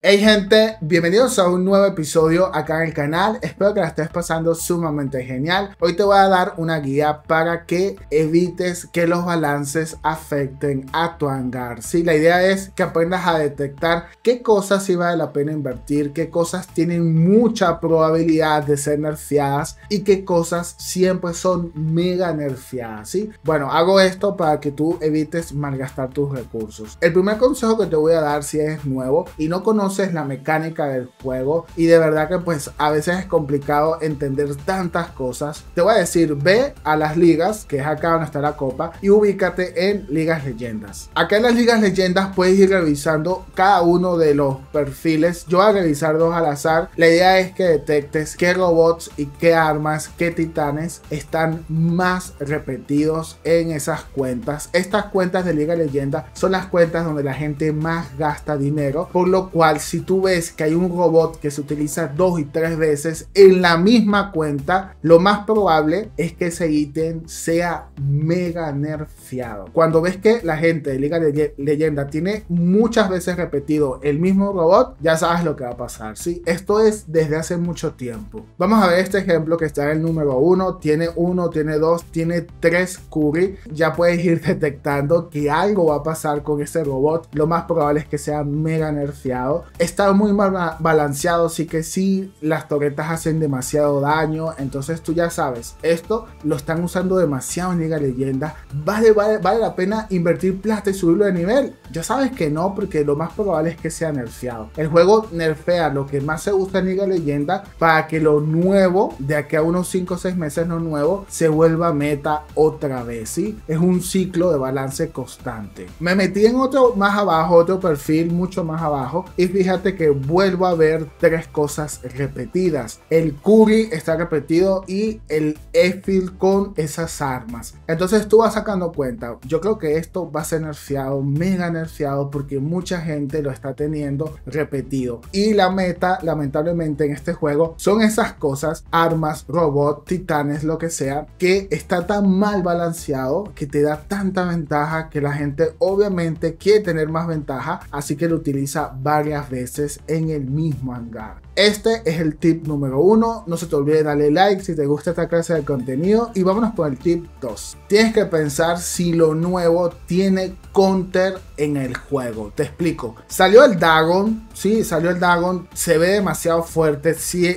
Hey gente, bienvenidos a un nuevo episodio acá en el canal. Espero que la estés pasando sumamente genial. Hoy te voy a dar una guía para que evites que los balances afecten a tu hangar. Sí, la idea es que aprendas a detectar qué cosas sí vale la pena invertir, qué cosas tienen mucha probabilidad de ser nerfeadas y qué cosas siempre son mega nerfeadas. ¿Sí? Bueno, hago esto para que tú evites malgastar tus recursos. El primer consejo que te voy a dar si eres nuevo y no conoces la mecánica del juego y de verdad que pues a veces es complicado entender tantas cosas, te voy a decir, ve a las ligas, que es acá donde está la copa, y ubícate en ligas leyendas. Acá en las ligas leyendas puedes ir revisando cada uno de los perfiles. Yo voy a revisar dos al azar. La idea es que detectes qué robots y qué armas, qué titanes están más repetidos en esas cuentas. Estas cuentas de liga leyenda son las cuentas donde la gente más gasta dinero, por lo cual si tú ves que hay un robot que se utiliza 2 y 3 veces en la misma cuenta, lo más probable es que ese ítem sea mega nerfeado. Cuando ves que la gente de Liga Leyenda tiene muchas veces repetido el mismo robot, ya sabes lo que va a pasar, ¿sí? Esto es desde hace mucho tiempo. Vamos a ver este ejemplo que está en el número 1, tiene 1, tiene 2, tiene 3 curry. Ya puedes ir detectando que algo va a pasar con ese robot. Lo más probable es que sea mega nerfeado. Está muy mal balanceado, así que sí, las torretas hacen demasiado daño. Entonces tú ya sabes, esto lo están usando demasiado en Liga Leyenda. ¿Vale la pena invertir plata y subirlo de nivel? Ya sabes que no, porque lo más probable es que sea nerfeado. El juego nerfea lo que más se usa en Liga Leyenda para que lo nuevo, de aquí a unos 5 o 6 meses lo nuevo, se vuelva meta otra vez, ¿sí? Es un ciclo de balance constante. Me metí en otro más abajo, otro perfil mucho más abajo, y fíjate que vuelvo a ver 3 cosas repetidas. El curry está repetido y el Efil con esas armas. Entonces tú vas sacando cuenta. Yo creo que esto va a ser nerfeado, mega nerfeado, porque mucha gente lo está teniendo repetido. Y la meta, lamentablemente en este juego, son esas cosas, armas, robots, titanes, lo que sea, que está tan mal balanceado, que te da tanta ventaja, que la gente obviamente quiere tener más ventaja, así que lo utiliza varias veces en el mismo hangar. Este es el tip número 1. No se te olvide darle like si te gusta esta clase de contenido. Y vámonos con el tip 2. Tienes que pensar si lo nuevo tiene counter en el juego. Te explico. Salió el Dagon. Sí, salió el Dagon. Se ve demasiado fuerte.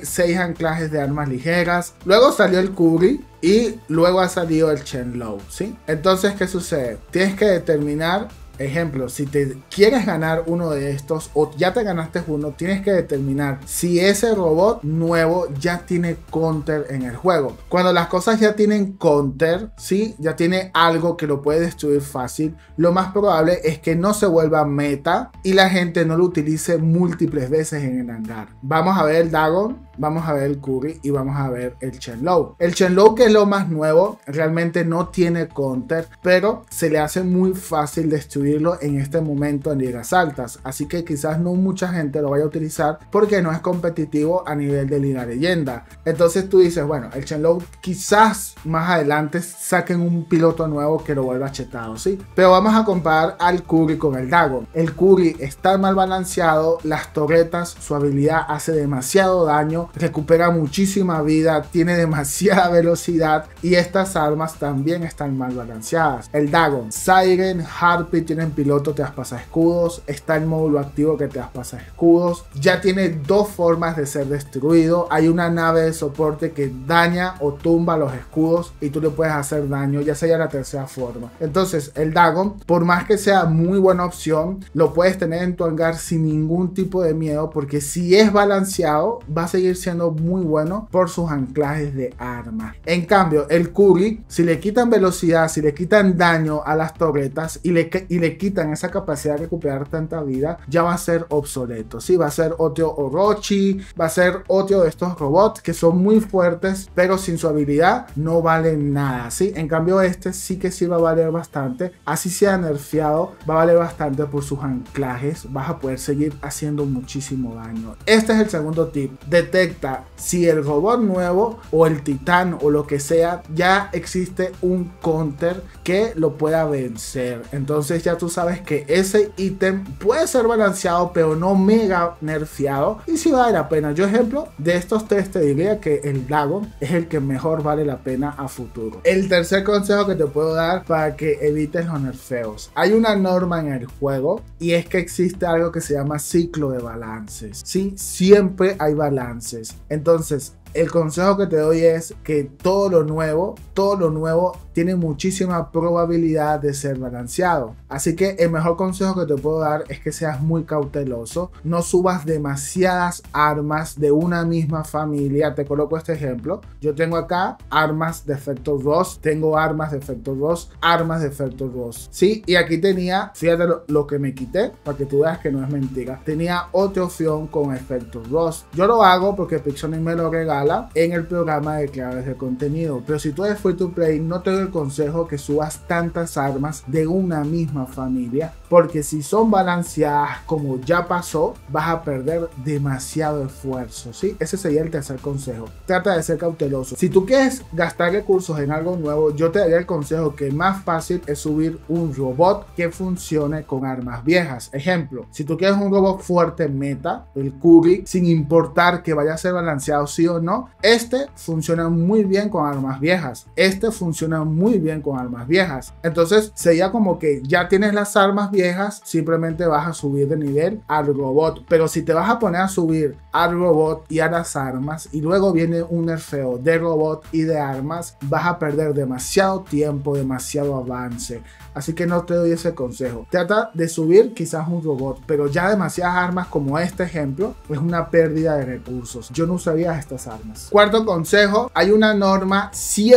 6 anclajes de armas ligeras. Luego salió el Curry. Y luego ha salido el Shenlong, ¿sí? Entonces, ¿qué sucede? Tienes que determinar. Ejemplo, si te quieres ganar uno de estos o ya te ganaste uno, tienes que determinar si ese robot nuevo ya tiene counter en el juego. Cuando las cosas ya tienen counter, ¿sí? Ya tiene algo que lo puede destruir fácil, lo más probable es que no se vuelva meta y la gente no lo utilice múltiples veces en el hangar. Vamos a ver el Dagon, vamos a ver el Curry y vamos a ver el Shenlong. El Shenlong, que es lo más nuevo, realmente no tiene counter, pero se le hace muy fácil destruirlo en este momento en ligas altas, así que quizás no mucha gente lo vaya a utilizar porque no es competitivo a nivel de liga leyenda. Entonces tú dices, bueno, el Shenlong quizás más adelante saquen un piloto nuevo que lo vuelva chetado, ¿sí? Pero vamos a comparar al Curry con el Dagon. El Curry está mal balanceado, las torretas, su habilidad hace demasiado daño, recupera muchísima vida, tiene demasiada velocidad y estas armas también están mal balanceadas. El Dagon, Siren, Harpy tienen piloto traspasa escudos, está el módulo activo que traspasa escudos, ya tiene 2 formas de ser destruido. Hay una nave de soporte que daña o tumba los escudos y tú le puedes hacer daño, ya sería la tercera forma. Entonces el Dagon, por más que sea muy buena opción, lo puedes tener en tu hangar sin ningún tipo de miedo, porque si es balanceado va a seguir siendo muy bueno por sus anclajes de armas. En cambio el Curry, si le quitan velocidad, si le quitan daño a las torretas y le quitan esa capacidad de recuperar tanta vida, ya va a ser obsoleto, ¿sí? Va a ser otro Orochi, va a ser otro de estos robots que son muy fuertes, pero sin su habilidad no valen nada, ¿sí? En cambio este sí que sí va a valer bastante, así sea nerfeado, va a valer bastante por sus anclajes, vas a poder seguir haciendo muchísimo daño. Este es el segundo tip, detecta detecta si el robot nuevo o el titán o lo que sea ya existe un counter que lo pueda vencer. Entonces ya tú sabes que ese ítem puede ser balanceado pero no mega nerfeado y si vale la pena. Yo ejemplo de estos tres te diría que el Dagon es el que mejor vale la pena a futuro. El tercer consejo que te puedo dar para que evites los nerfeos: hay una norma en el juego y es que existe algo que se llama ciclo de balances. Sí, siempre hay balances. Entonces el consejo que te doy es que todo lo nuevo tiene muchísima probabilidad de ser balanceado. Así que el mejor consejo que te puedo dar es que seas muy cauteloso. No subas demasiadas armas de una misma familia. Te coloco este ejemplo. Yo tengo acá armas de efecto 2, tengo armas de efecto 2, armas de efecto 2. Sí, y aquí tenía, fíjate lo que me quité para que tú veas que no es mentira. Tenía otra opción con efecto 2. Yo lo hago porque Pixonic me lo regala en el programa de creadores de contenido, pero si tú eres free to play no te doy el consejo que subas tantas armas de una misma familia, porque si son balanceadas como ya pasó vas a perder demasiado esfuerzo, ¿sí? Ese sería el tercer consejo. Trata de ser cauteloso. Si tú quieres gastar recursos en algo nuevo, yo te daría el consejo que más fácil es subir un robot que funcione con armas viejas. Ejemplo, si tú quieres un robot fuerte meta, el Curry, sin importar que vaya a ser balanceado sí o no, este funciona muy bien con armas viejas, este funciona muy bien con armas viejas. Entonces sería como que ya tienes las armas viejas, simplemente vas a subir de nivel al robot. Pero si te vas a poner a subir al robot y a las armas y luego viene un nerfeo de robot y de armas, vas a perder demasiado tiempo, demasiado avance. Así que no te doy ese consejo. Trata de subir quizás un robot, pero ya demasiadas armas como este ejemplo es una pérdida de recursos. Yo no usaría estas armas. Cuarto consejo: hay una norma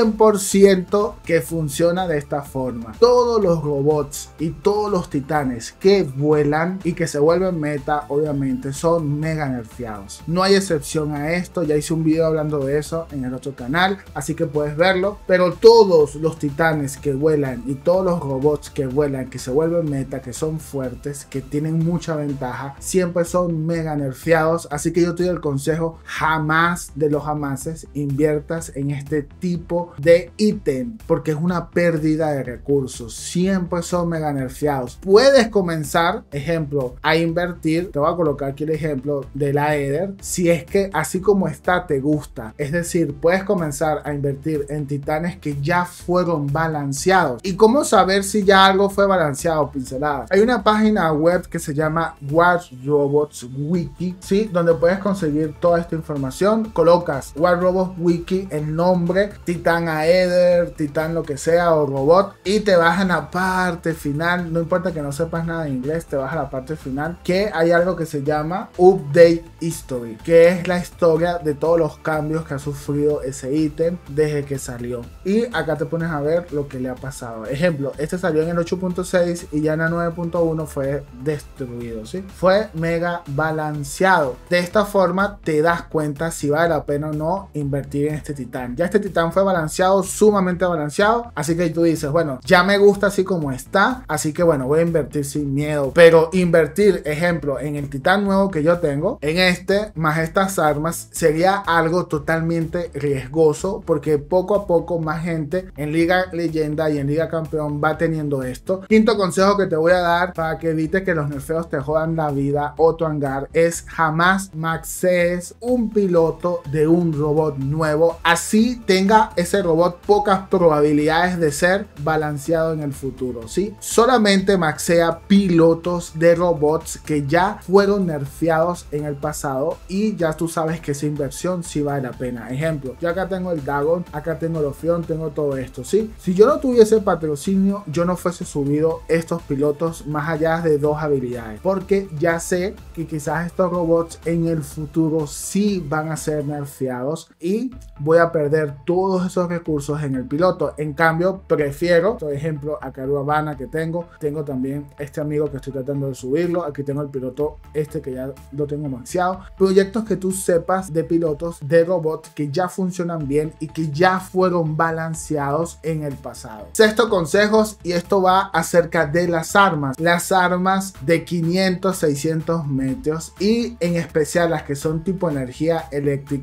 100% que funciona de esta forma. Todos los robots y todos los titanes que vuelan y que se vuelven meta, obviamente son mega nerfeados. No hay excepción a esto. Ya hice un video hablando de eso en el otro canal, así que puedes verlo. Pero todos los titanes que vuelan y todos los robots que vuelan, que se vuelven meta, que son fuertes, que tienen mucha ventaja, siempre son mega nerfeados. Así que yo te doy el consejo: jamás de los jamases inviertas en este tipo de ítem, porque es una pérdida de recursos. Siempre son mega nerfeados. Puedes comenzar, ejemplo, a invertir. Te voy a colocar aquí el ejemplo de la Eder, si es que así como está te gusta. Es decir, puedes comenzar a invertir en titanes que ya fueron balanceados. ¿Y cómo saber si ya algo fue balanceado? Pinceladas. Hay una página web que se llama War Robots Wiki, ¿sí? Donde puedes conseguir toda esta información. Colocas War Robots Wiki, el nombre, titán Aether, titán lo que sea o robot, y te vas a la parte final. No importa que no sepas nada de inglés, te vas a la parte final, que hay algo que se llama Update History, que es la historia de todos los cambios que ha sufrido ese ítem desde que salió. Y acá te pones a ver lo que le ha pasado. Ejemplo, este salió en el 8.6 y ya en el 9.1 fue destruido, ¿sí? Fue mega balanceado. De esta forma te das cuenta si vale la pena o no invertir en este titán. Ya este titán fue balanceado, sumamente balanceado, así que tú dices, bueno, ya me gusta así como está, así que bueno, voy a invertir sin miedo. Pero invertir, ejemplo, en el titán nuevo que yo tengo, en este, más estas armas, sería algo totalmente riesgoso, porque poco a poco más gente en Liga Leyenda y en Liga Campeón va teniendo esto. Quinto consejo que te voy a dar para que evites que los nerfeos te jodan la vida o tu hangar es: jamás maxees un piloto de un robot nuevo, así tenga ese robot pocas probabilidades de ser balanceado en el futuro, ¿sí? Solamente maxea pilotos de robots que ya fueron nerfeados en el pasado y ya tú sabes que esa inversión sí vale la pena. Ejemplo, yo acá tengo el Dagon, acá tengo el Ophion, tengo todo esto, ¿sí? Si yo no tuviese patrocinio, yo no fuese subido estos pilotos más allá de 2 habilidades, porque ya sé que quizás estos robots en el futuro sí van a ser nerfeados y voy a perder todos esos recursos en el piloto. En cambio, prefiero, por ejemplo, a Karu Habana que tengo también este amigo que estoy tratando de subirlo, aquí tengo el piloto este que ya lo tengo maxeado. Proyectos que tú sepas de pilotos de robots que ya funcionan bien y que ya fueron balanceados en el pasado. Sexto consejos, y esto va acerca de las armas de 500, 600 metros y en especial las que son tipo energía eléctrica.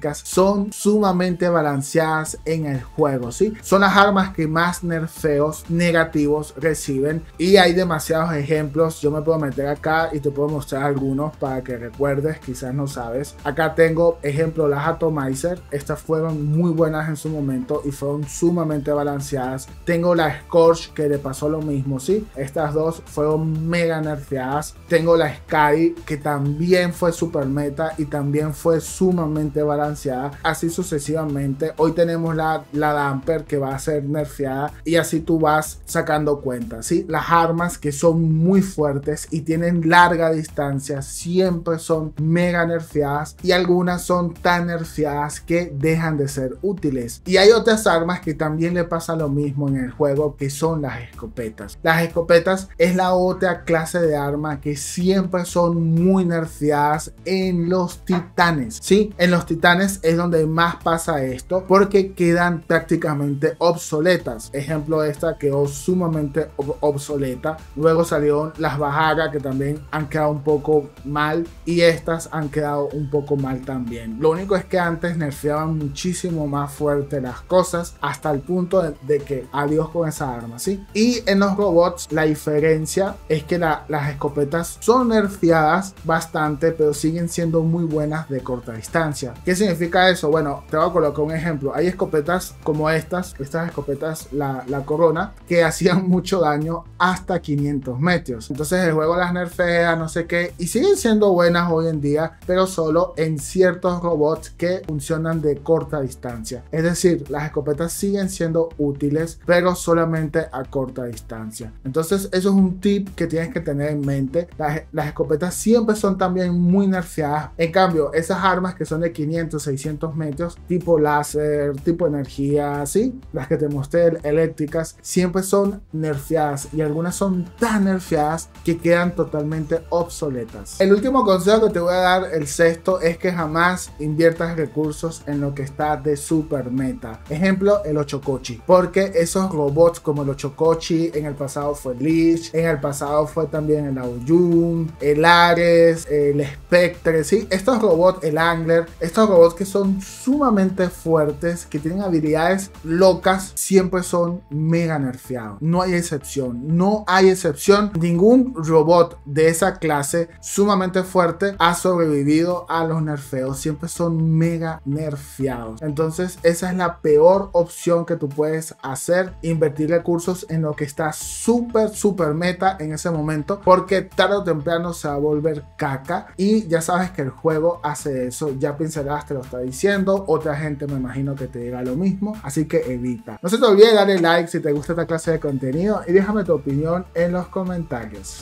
eléctricas son sumamente balanceadas en el juego, ¿sí? Son las armas que más nerfeos negativos reciben y hay demasiados ejemplos. Yo me puedo meter acá y te puedo mostrar algunos para que recuerdes, quizás no sabes. Acá tengo ejemplo las Atomizer, estas fueron muy buenas en su momento y fueron sumamente balanceadas. Tengo la Scorch, que le pasó lo mismo, ¿sí? Estas dos fueron mega nerfeadas. Tengo la Sky, que también fue super meta y también fue sumamente balanceada, así sucesivamente. Hoy tenemos la Damper, que va a ser nerfeada, y así tú vas sacando cuentas, ¿sí? Las armas que son muy fuertes y tienen larga distancia siempre son mega nerfeadas y algunas son tan nerfeadas que dejan de ser útiles. Y hay otras armas que también le pasa lo mismo en el juego, que son las escopetas. Las escopetas es la otra clase de arma que siempre son muy nerfeadas en los titanes, ¿sí? En los titanes es donde más pasa esto, porque quedan prácticamente obsoletas. Ejemplo, esta quedó sumamente obsoleta. Luego salieron las Bahara, que también han quedado un poco mal, y estas han quedado un poco mal también. Lo único es que antes nerfeaban muchísimo más fuerte las cosas, hasta el punto de que adiós con esa arma, ¿sí? Y en los robots la diferencia es que las escopetas son nerfeadas bastante, pero siguen siendo muy buenas de corta distancia. ¿Qué significa eso? Bueno, te voy a colocar un ejemplo. Hay escopetas como estas escopetas, la Corona, que hacían mucho daño hasta 500 metros. Entonces el juego las nerfea, no sé qué, y siguen siendo buenas hoy en día, pero solo en ciertos robots que funcionan de corta distancia. Es decir, las escopetas siguen siendo útiles, pero solamente a corta distancia. Entonces eso es un tip que tienes que tener en mente. Las escopetas siempre son también muy nerfeadas. En cambio, esas armas que son de 500, 600 metros, tipo láser, tipo energía, ¿sí? Las que te mostré, eléctricas, siempre son nerfeadas y algunas son tan nerfeadas que quedan totalmente obsoletas. El último consejo que te voy a dar, el sexto, es que jamás inviertas recursos en lo que está de super meta. Ejemplo, el Ochokochi, porque esos robots como el Ochokochi, en el pasado fue Lich, en el pasado fue también el Aoyun, el Ares, el Spectre, ¿sí? Estos robots, el Angler, estos robots que son sumamente fuertes, que tienen habilidades locas, siempre son mega nerfeados. No hay excepción, no hay excepción. Ningún robot de esa clase sumamente fuerte ha sobrevivido a los nerfeos, siempre son mega nerfeados. Entonces esa es la peor opción que tú puedes hacer, invertir recursos en lo que está súper meta en ese momento, porque tarde o temprano se va a volver caca y ya sabes que el juego hace eso. Ya Pinceladas te lo está diciendo, otra gente me imagino que te diga lo mismo, así que evita. No se te olvide darle like si te gusta esta clase de contenido y déjame tu opinión en los comentarios.